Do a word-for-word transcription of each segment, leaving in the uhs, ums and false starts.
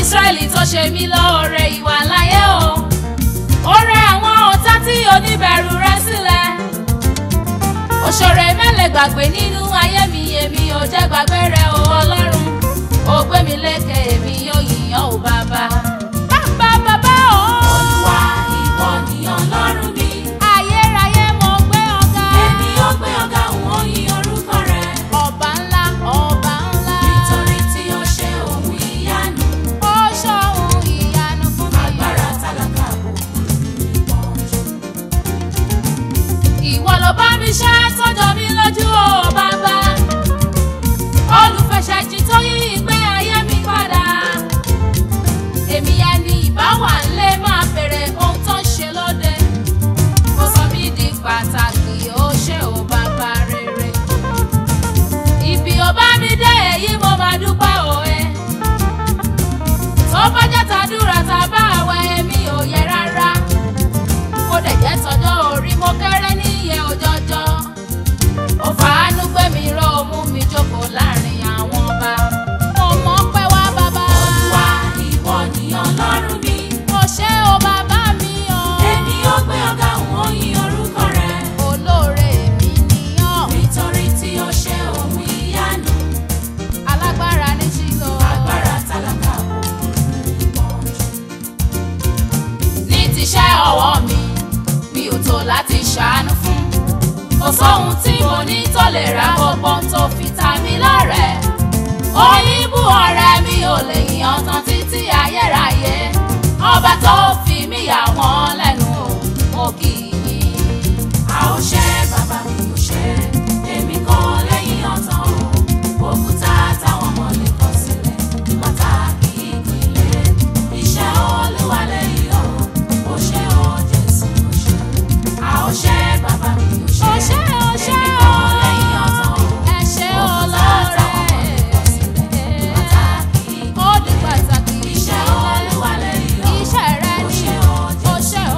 Ísírẹ́lì tó ṣe mí lóore ìwà láyé o. Ó rẹ àwọn ọ̀tá tí oníbẹ̀rù rẹ̀ sílẹ̀. Òṣèré mẹ́lẹ̀ gbàgbé nínú ayé mi, èmi ò jẹ́ gbàgbé rẹ̀ o Ọlọ́run. Ó gbé mi lékè, èmi yóò yìnyán o bàbá. Bàbá bàbá o. Olúwa ìwọ ni Ọlọ́run mi. Ayérayé mo gbé ọ̀gá. Èmi yóò gbé ọ̀gá, wọ́n yìn orúkọ rẹ̀. Ọba ńlá, ọba ńlá. Nítorí tí ó ṣe ohun ìyanu. Ó ṣe ohun ìyanu fún mi. Agbára tálákà kò kúrò ní ìpọ́njú. Ìwọ ló bá mi ṣe tọ́jọ́ mi lójú o bàbá. Olùfẹsẹ̀jì tó yí ìgbé ayé mi padà. Èmi ẹni ìbáwà ńlẹ̀ máa bèrè ohun tó ń ṣe lóde. Ó sọ mí di pàtàkì, ó ṣe ò bàbá rere. Ibi ò bá mi dé èyí mo máa dúpẹ́ òwe. Tó bá jẹ́ tàdúrà tàbá àwẹ̀ èmi ò yẹ rárá. Kó dẹ̀ jẹ́ tọjọ́ orí mo kéré níye òjọ́jọ́. Ó fàánú gbé mi ró, ó mú mi jókòó láàrin àwọn ọba. Mo mọ̀ pé wá bàbá. Olúwa ìwọ ni Ọlọ́run mi. Mo ṣe o bàbá mi o. Èmi yóò gbé ọ̀gá, wọ́n yìn orúkọ rẹ̀. Olóore mi nìyàn. Nítorí tí ó ṣe ohun ìyanu. Alágbára ní Ṣílò. Agbára tálákà kò kúrò ní ìpọ́njú. Ní tiṣẹ́ ọwọ́ mi, mi ò tó láti ṣàánú fún. Kò sóhun tí mo ní tó lè ra gbogbo tó fi ta mí lọ́rẹ. Òyìnbó ọ̀rẹ́ mi ò lè yàn tán títí ayérayé. Ọba tó fi mí yà wọ́n lẹ́nu o, mo kì í. A ò ṣe bàbá mi ò ṣe, èmi kò lẹ́yìn ọ̀tán o. Òkúta táwọn ọmọ lè kọ sílẹ̀, pàtàkì ìpìlẹ̀. Iṣẹ́ Olúwa lẹ́yìn o, ó ṣe o Jésù ó ṣe. A ò ṣe bàbá mi ò ṣe, èmi kò lẹ́yìn ọ̀tán o. Ẹ ṣé Olóore, ó di pàtàkì. Iṣẹ́ Olúwa lẹ́yìn o, iṣẹ́ rẹ ni ó ṣe o.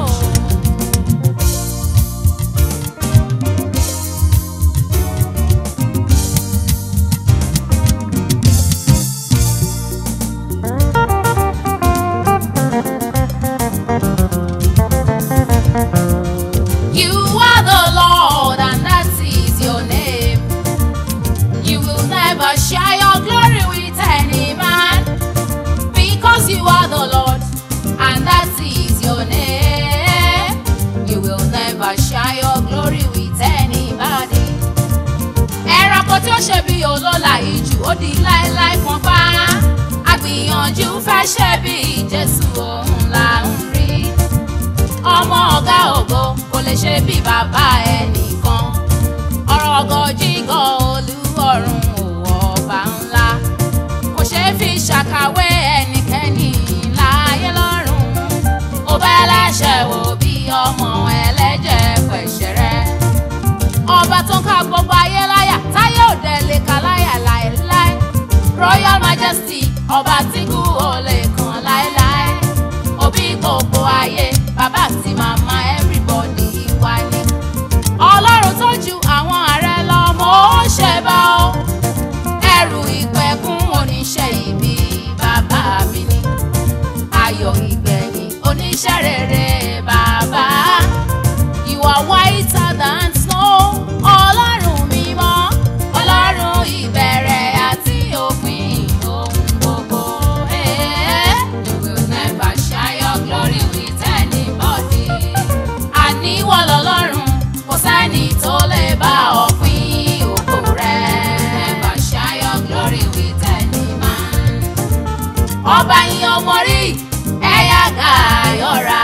You are the Lord, and that is your name. You will never share your glory with any man, because you are the Lord, and that is your name. You will never share your glory with anybody. Ẹranko tí ó ṣe bí olóla ìjù, ó di láéláé fún pa. Àgbìyànjú fẹ́ ṣe bí Jésù, òun là ń rí. Ọmọ ọ̀gá ògo kò lè ṣe bí bàbá ẹnìkan. Ọ̀rọ̀ ọ̀gọ̀jígọ̀ Olúọ̀run òwò ọba ńlá. Kò ṣe fi ṣàkàwé ẹnikẹ́ni láyé lọ́run. Ó bẹ́ láṣẹ wò bí ọmọ ẹlẹ́jẹ̀ pẹ̀ṣẹ̀rẹ́. Ọba tó ń ká gbogbo ayé láyà, táyé òde lè ká láyà láéláé. Royal Majesty, ọba tí kú ò lè kàn láéláé. Òbí gbogbo ayé, bàbá àti màmá everybody wá ní. Ọlọ́run tó ju àwọn ààrẹ lọ, mo ṣe bá ọ. Ẹrù ìpẹ̀kun oníṣẹ́ ibi bàbá mi ni. Ayọ̀ ìgbẹ̀yìn oníṣẹ́ rere bàbá. You are whiter than snow. Ọlọ́run mímọ́, Ọlọ́run ìbẹ̀rẹ̀ àti òpin ohun gbogbo. Eh, you will never share your glory with anybody. Àníwọ̀ lọ́lọ́run, kò sẹ́ni tó lè bá ọ pín ògo rẹ̀. Never share your glory with any man. Ọba yín ọmọ rí, ẹ̀yà gàyọ̀ra.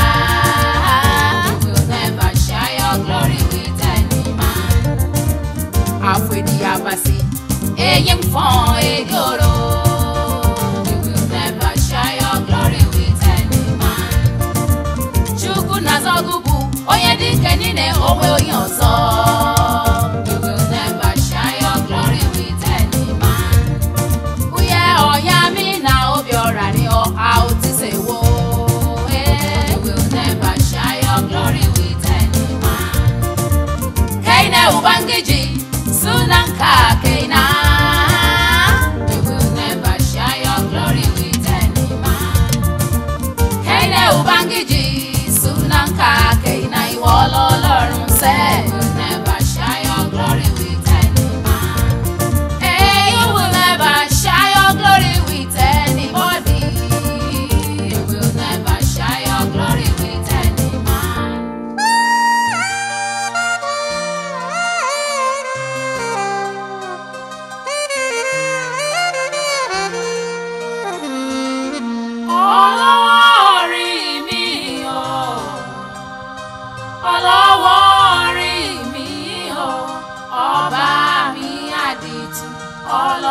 You will never share your glory with any man. Àfòdì àbàsí, èyí ń fọ́n egoro. You will never share your glory with any man. Chukwu na-azọgụbụ, onye dike niile onwe onye ọzọ. You will never share your glory with any man. Uye ọya mi na Obiora ni ọha otisewo. You will never share your glory with any man. Keine Ubangiji, Sunanka Keina. You will never share your glory with any man.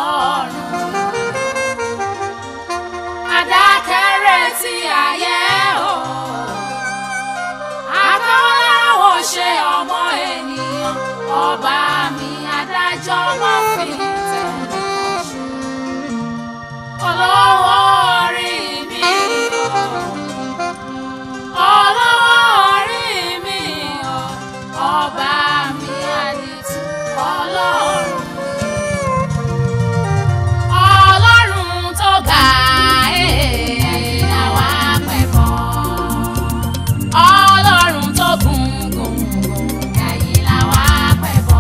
Ọlọ́run. Adákẹ́rẹ́ tí ayé o, akọ́láwọ̀ ṣe ọmọ ènìyàn, ọba mi adájọ́ mọ́ fi tẹ̀lé ṣe. Olówó orí mi o, olówó orí mi o, ọba mi àdìtú Ọlọ́run. Ọlọ́run tó ga ẹ̀yìn àwa pẹ̀bọ. Ọlọ́run tó gùn gùn gùn ẹ̀yìn làwa pẹ̀bọ.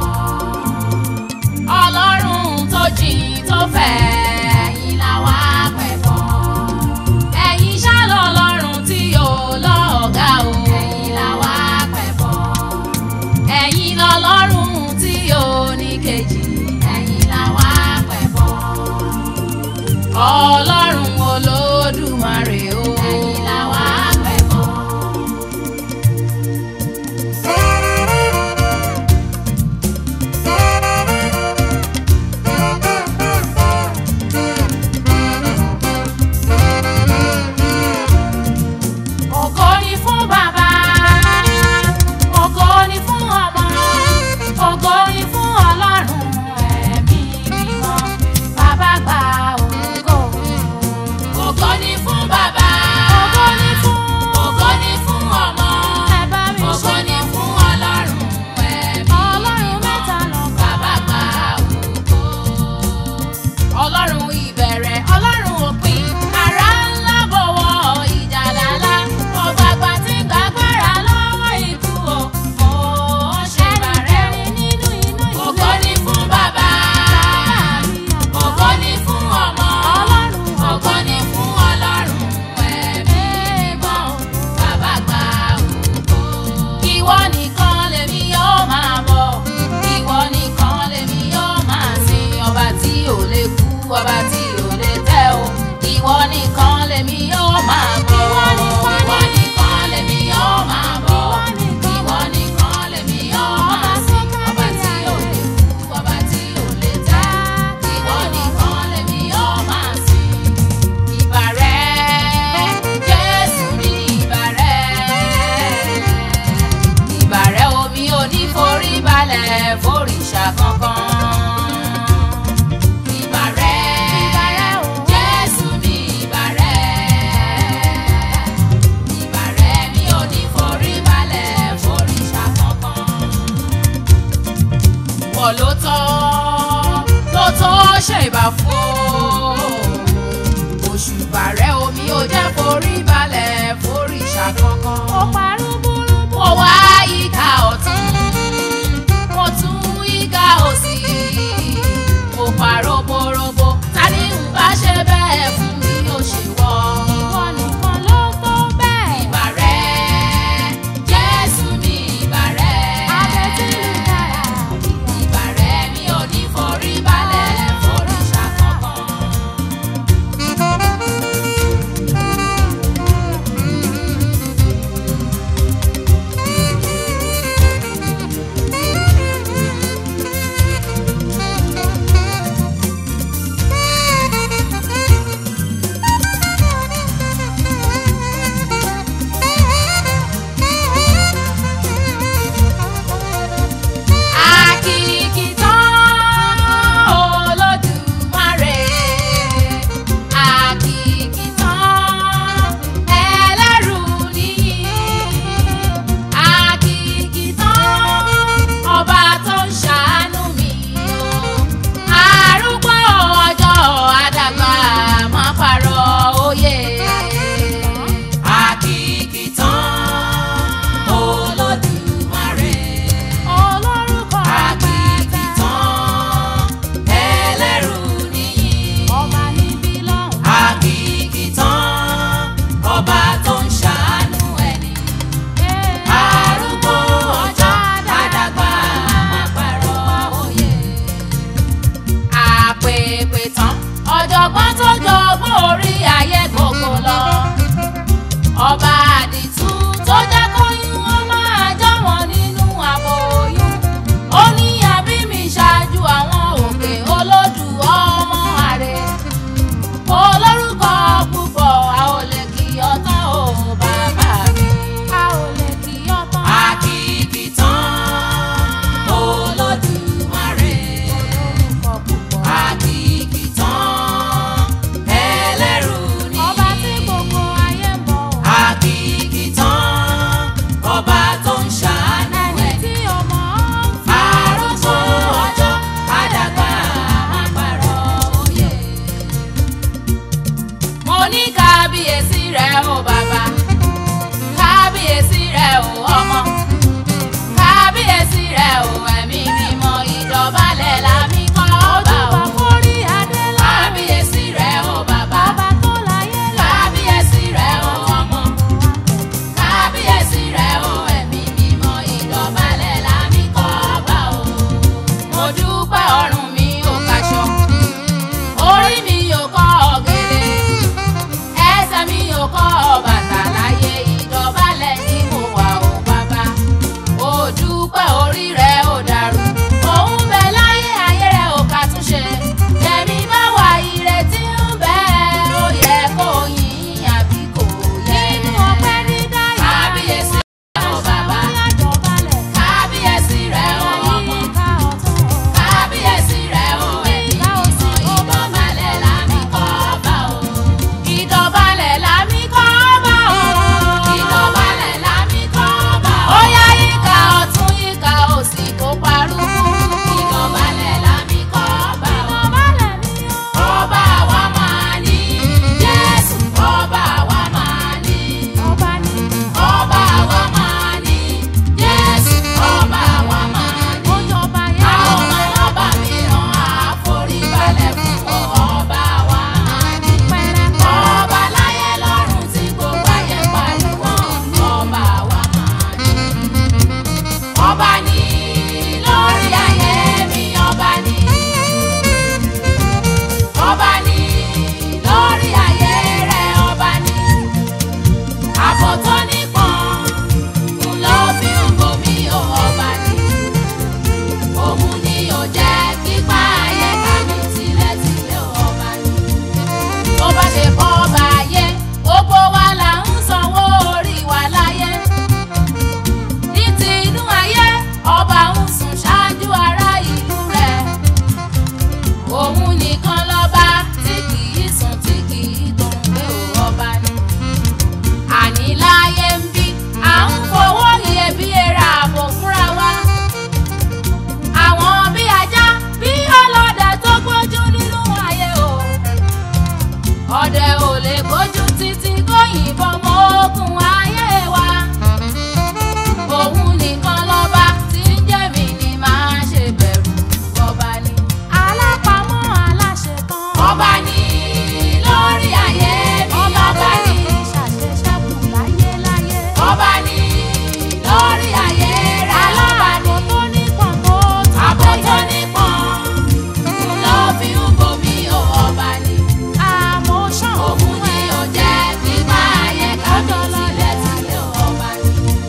Ọlọ́run tó jìn tó fẹ̀ ẹ̀yìn làwa pẹ̀bọ. Ẹ̀yin ṣá lọ́lọ́run tí yóò lọ́ọ̀gá o ẹ̀yìn làwa pẹ̀bọ. Ẹ̀yin lọ́lọ́run tí yóò ní kejì ẹ̀yìn làwa pẹ̀bọ. Ọlọ́run Olódùmarè o ẹ̀yin làwa pẹ̀bọ. Ògo ni fún Baba, ògo ni fún Ọmọ, ògo ni fún Ọlọ́run ẹ̀mí mímọ́. Baba gba ògo. Ògo ni fún Baba, ògo ni fún, ògo ni fún Ọmọ, ògo ni fún Ọlọ́run ẹ̀mí mímọ́. Baba gba ògo. Ọlọ́run ìbẹ̀rẹ̀, Ọlọ́run òpin, àrà ńlá bọ̀wọ̀ ìjà lálá, ọ̀gbàgbà tí gbàgbára lọ́wọ́ ikú o, mo ṣe bàrẹ̀ nínú inú ìlú. Ògo ni fún Baba, ògo ni fún Ọmọ, ògo ni fún Ọlọ́run ẹ̀mí mímọ́. Baba gba ògo. Ìwọ nìkan lèmi yóò máa bọ̀, ìwọ nìkan lèmi yóò máa sìn, ọba tí ò lè kú, ọba tí ò lè tẹ́ o. Ìwọ nìkan lèmi yóò máa bọ̀, ìwọ nìkan lèmi yóò máa bọ̀, ìwọ nìkan lèmi yóò máa sìn, ọba tí ò lè kú, ọba tí ò lè tẹ́. Ìwọ nìkan lèmi yóò máa sìn. Ìbà rẹ, Jésù ní ìbà rẹ. Ìbà rẹ omi ò ní forí balẹ̀ fòrìṣà kankan. Ìbà rẹ, Jésù ní ìbà rẹ. Ìbà rẹ mi ò ní forí balẹ̀ fòrìṣà kankan. Wọ́n ló tọ́, ló tọ́ ṣe ìbà fún o. Òṣùbà rẹ omi ò jẹ́ forí balẹ̀ fòrìṣà kankan. Ó parú burú. Mo wá ìka ọ̀tún, mo tún ìka òsì, mo pa roborobo. Ta ni ń bá ṣe bẹ́ẹ̀ fún mi ó ṣe wọ́? Ìwọ nìkan ló tó bẹ́ẹ̀. Ìbà rẹ, Jésù ní ìbà rẹ. Abẹ́tílù dára. Ìbà rẹ mi ò ní forí balẹ̀ fòrìṣà kankan. ọmọ rẹ̀ o bàbá, kábíyèsí rẹ̀ o ọmọ, kábíyèsí rẹ̀ o ẹ̀mí mímọ́, ìdọ̀bálẹ̀ la mi kọ́ ọba o. Kábíyèsí rẹ̀ o bàbá, kábíyèsí rẹ̀ o ọmọ, kábíyèsí rẹ̀ o ẹ̀mí mímọ́, ìdọ̀bálẹ̀ la mi kọ́ ọba o. Mo dúpẹ́ ọrùn mi ò kaṣọ, orí mi ò kọ́ ọ̀gẹ̀dẹ̀, ẹsẹ̀ mi ò kọ́ bàtà láyé, ìdọ̀bálẹ̀ ni mo wà o bàbá. Mo dúpẹ́ orí rẹ̀ ò dàrú, òun bẹ láyé ayé rẹ̀ ò kàtúnṣe. Ẹ̀mí bá wà ìrètí ń bẹ, ó yẹ kó yìn àbí kò yẹ. Nínú ọpẹ́ dídá yìí, kábíyèsí rẹ̀ o bàbá, kábíyèsí rẹ̀ o ọmọ, kábíyèsí rẹ̀ o ẹ̀mí mímọ́, ìdọ̀bálẹ̀ la mi kọ́ ọba o. Ìdọ̀bálẹ̀ la mi kọ́ ọba o. Ìdọ̀bálẹ̀ la mi kọ́ ọba o. Ó yá yíká ọ̀tún yíká òsì kó parúkú. Ìdọ̀bálẹ̀ la mi kọ́ ọba o. Ọba wa máa ní Jésù, ọba wa máa ní. Ọba wa máa ní Jésù, ọba wa máa ní. Àwọn ọmọ ọba mìíràn á forí balẹ̀ fún ọ, ọba wa máa ní. Ọba láyé lọ́run tí gbogbo ayé pariwo, ọba wa máa ní. Ọba ní lórí ayé mi, ọba ní. Ọba ní lórí ayé rẹ̀, ọba ní. Ààbò tó nípọn ń lọ fi ń bomi o, ọba ní. Òun ni ò jẹ́ kípa ayé ká mi tilẹ̀tilẹ̀ o, ọba ní. Tó bá ṣe kọ́ ọba ayé, gbogbo wa là ń sanwó orí wa láyé. Ní ti inú ayé, ọba ń sùn ṣáájú ará ìlú rẹ̀. Òun nìkan lọ́ba tí kì í sùn tí kì í tó ń gbé o, ọba ní. Àní láyé ń bí, à ń fowó iyebíye ra ààbò fúnra wa. Àwọn bí ajá, bí ọlọ́dẹ tó gbójú nínú ayé o. Ọdẹ ò lè gbójú títí kó yìnbọn mọ́ ogun ayé wa. Òun nìkan lọ́ba tí ń jẹ́ mi ni máa ṣe bẹ̀rù, ọba ní. Alápamọ́ aláṣetán, ọba ní lórí ayé mi, ọba ní. Ọba ní lórí ayé rẹ̀, ọba ní. Ààbò tó nípọn ń lọ fi ń bomi o, ọba ní. Òun ni ò jẹ́ kípa ayé ká mi tilẹ̀tilẹ̀ o, ọba ní.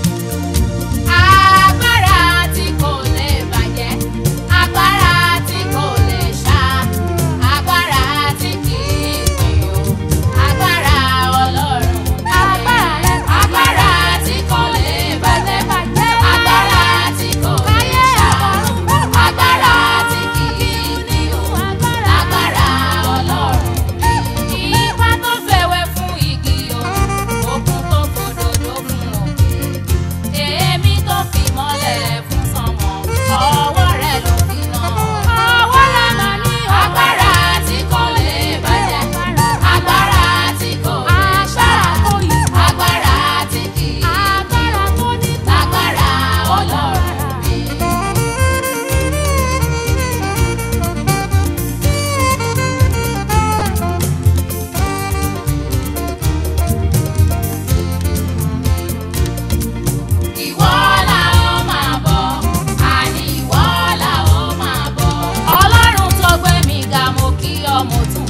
Agbára tí kò lè bàjẹ́, agbára tí kò lè ṣá, agbára tí kì í pín o, agbára Ọlọ́run ni. Agbára tí kò lè bàjẹ́, agbára tí kò lè ṣá, agbára tí kì í pín o, agbára Ọlọ́run ni. Ipá tó fèwé fún igi o, òkun tó fòdòdó fún òkè, èémí tó fi mọ́lẹ̀ fún sánmọ̀, ọwọ́ rẹ̀ ló fi nà. Ọwọ́ rẹ̀ mà ní agbára tí kò lè bàjẹ́, agbára tí kò lè ṣá, agbára tí kì í pín o, agbára Ọlọ́run ni. Ìwọ la ó máa bọ̀, àní ìwọ la ó máa bọ̀. Ọlọ́run tó gbé mi ga, mo kí ọ, mo tún